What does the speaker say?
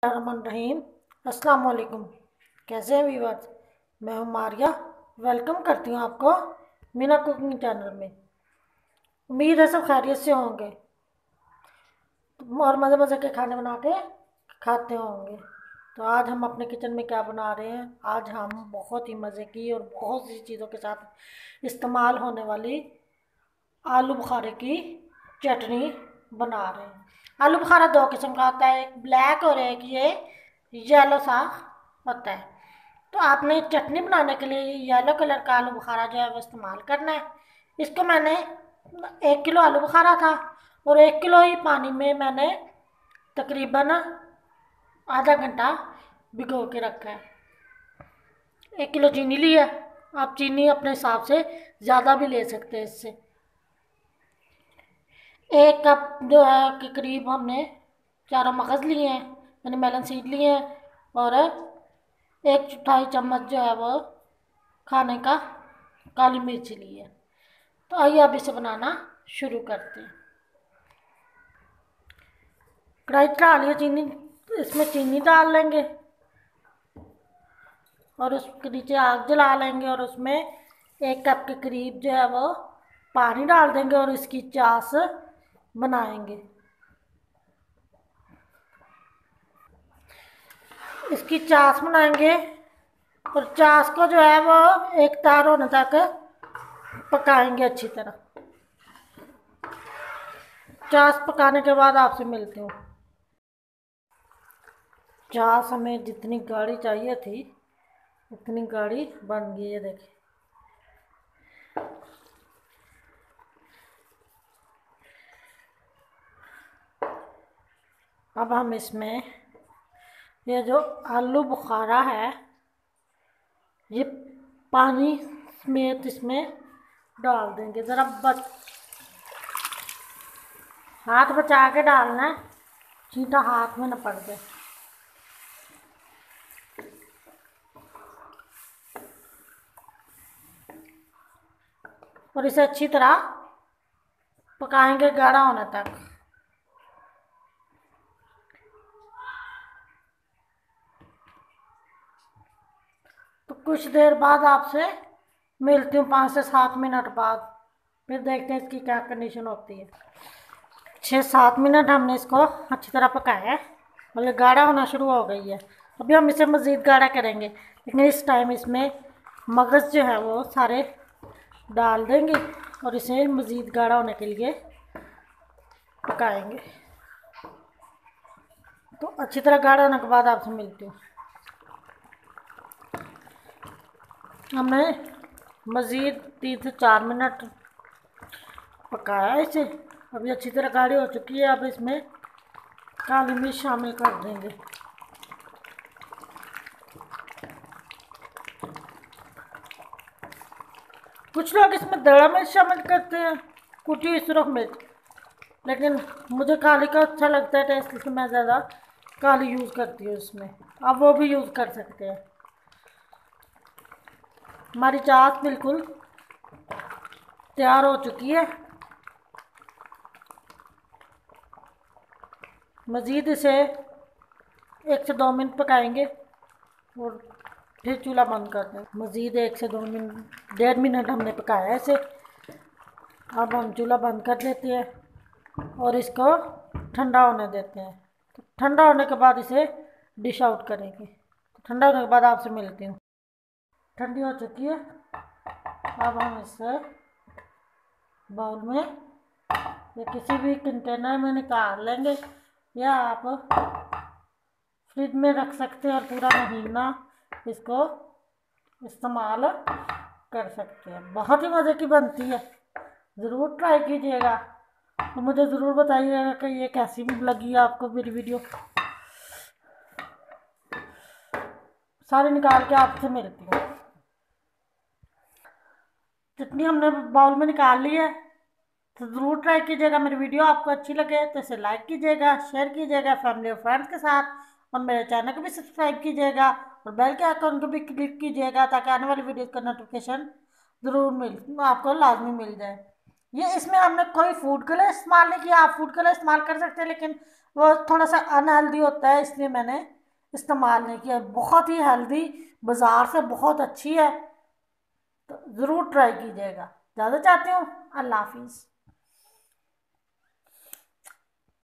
रहीम। अस्सलाम वालेकुम। कैसे हैं व्यूअर्स? मैं हूं मारिया। वेलकम करती हूं आपको मीना कुकिंग चैनल में। उम्मीद है सब खैरियत से होंगे और मज़े मज़े के खाने बना के खाते होंगे। तो आज हम अपने किचन में क्या बना रहे हैं? आज हम बहुत ही मज़े की और बहुत सी चीज़ों के साथ इस्तेमाल होने वाली आलू बुखारे की चटनी बना रहे हैं। आलू बुखारा दो किस्म का आता है, एक ब्लैक और एक ये येलो सा होता है। तो आपने चटनी बनाने के लिए येलो कलर का आलू बुखारा जो है वो इस्तेमाल करना है। इसको मैंने 1 किलो आलू बुखारा था और 1 किलो ही पानी में मैंने तकरीबन आधा घंटा भिगो के रखा है। 1 किलो चीनी ली है। आप चीनी अपने हिसाब से ज़्यादा भी ले सकते हैं। इससे 1 कप जो है के करीब हमने चारों मगज़ लिए हैं, मैंने मेलन सीड लिए हैं और 1/4 चम्मच जो है वो खाने का काली मिर्च ली है। तो आइए अब इसे बनाना शुरू करते हैं। कढ़ाई चढ़ा लिया, चीनी इसमें चीनी डाल लेंगे और उसके नीचे आग जला लेंगे और उसमें 1 कप के करीब जो है वो पानी डाल देंगे और इसकी चास बनाएंगे। इसकी चास बनाएंगे और चास को जो है वो एक तार होने तक पकाएंगे अच्छी तरह। चास पकाने के बाद आपसे मिलती हूँ। चास हमें जितनी गाढ़ी चाहिए थी उतनी गाढ़ी बन गई है, देखिए। अब हम इसमें ये जो आलू बुखारा है ये पानी समेत इसमें डाल देंगे। ज़रा हाथ बचा के डालना है, चींटा हाथ में न पड़ जाए। और इसे अच्छी तरह पकाएंगे गाढ़ा होने तक। तो कुछ देर बाद आपसे मिलती हूँ, 5 से 7 मिनट बाद। फिर देखते हैं इसकी क्या कंडीशन होती है। 6-7 मिनट हमने इसको अच्छी तरह पकाया है, मतलब गाढ़ा होना शुरू हो गई है। अभी हम इसे मज़ीद गाढ़ा करेंगे, लेकिन इस टाइम इसमें मगज़ जो है वो सारे डाल देंगे और इसे मज़ीद गाढ़ा होने के लिए पकाएंगे। तो अच्छी तरह गाढ़ा होने के बाद आपसे मिलती हूँ। हमने मज़ीद 3 से 4 मिनट पकाया इसे। अभी अच्छी तरह गाढ़ी हो चुकी है। अब इसमें काली मिर्च शामिल कर देंगे। कुछ लोग इसमें दड़ा मिर्च शामिल करते हैं, कुटी हुई सुरख मिर्च, लेकिन मुझे काली का अच्छा लगता है टेस्ट, इसलिए मैं ज़्यादा काली यूज़ करती हूँ इसमें। आप वो भी यूज़ कर सकते हैं। हमारी चाट बिल्कुल तैयार हो चुकी है। मज़ीद इसे 1 से 2 मिनट पकाएंगे और फिर चूल्हा बंद कर दें। मज़ीद 1 से 2 मिनट, 1.5 मिनट हमने पकाया है इसे। अब हम चूल्हा बंद कर देते हैं और इसको ठंडा होने देते हैं। तो ठंडा होने के बाद इसे डिश आउट करेंगे। तो ठंडा होने के बाद आपसे मिलती हूँ। ठंडी हो चुकी है। अब हम इसे बाउल में या किसी भी कंटेनर में निकाल लेंगे, या आप फ्रिज में रख सकते हैं और पूरा महीना इसको इस्तेमाल कर सकते हैं। बहुत ही मज़े की बनती है, ज़रूर ट्राई कीजिएगा। तो मुझे ज़रूर बताइएगा कि ये कैसी भी लगी आपको मेरी वीडियो। सारी निकाल के आपसे मिलती हूँ। चटनी हमने बाउल में निकाल ली है, तो ज़रूर ट्राई कीजिएगा। मेरी वीडियो आपको अच्छी लगे तो इसे लाइक कीजिएगा, शेयर कीजिएगा फैमिली और फ्रेंड्स के साथ, और मेरे चैनल को भी सब्सक्राइब कीजिएगा और बेल के आइकन को भी क्लिक कीजिएगा ताकि आने वाली वीडियो का नोटिफिकेशन ज़रूर आपको लाजमी मिल जाए। ये इसमें हमने कोई फूड कलर इस्तेमाल नहीं किया। आप फूड कलर इस्तेमाल कर सकते हैं, लेकिन वो थोड़ा सा अनहेल्दी होता है, इसलिए मैंने इस्तेमाल नहीं किया। बहुत ही हेल्दी, बाज़ार से बहुत अच्छी है, तो ज़रूर ट्राई कीजिएगा। ज़्यादा चाहती हूँ। अल्लाह हाफिज़।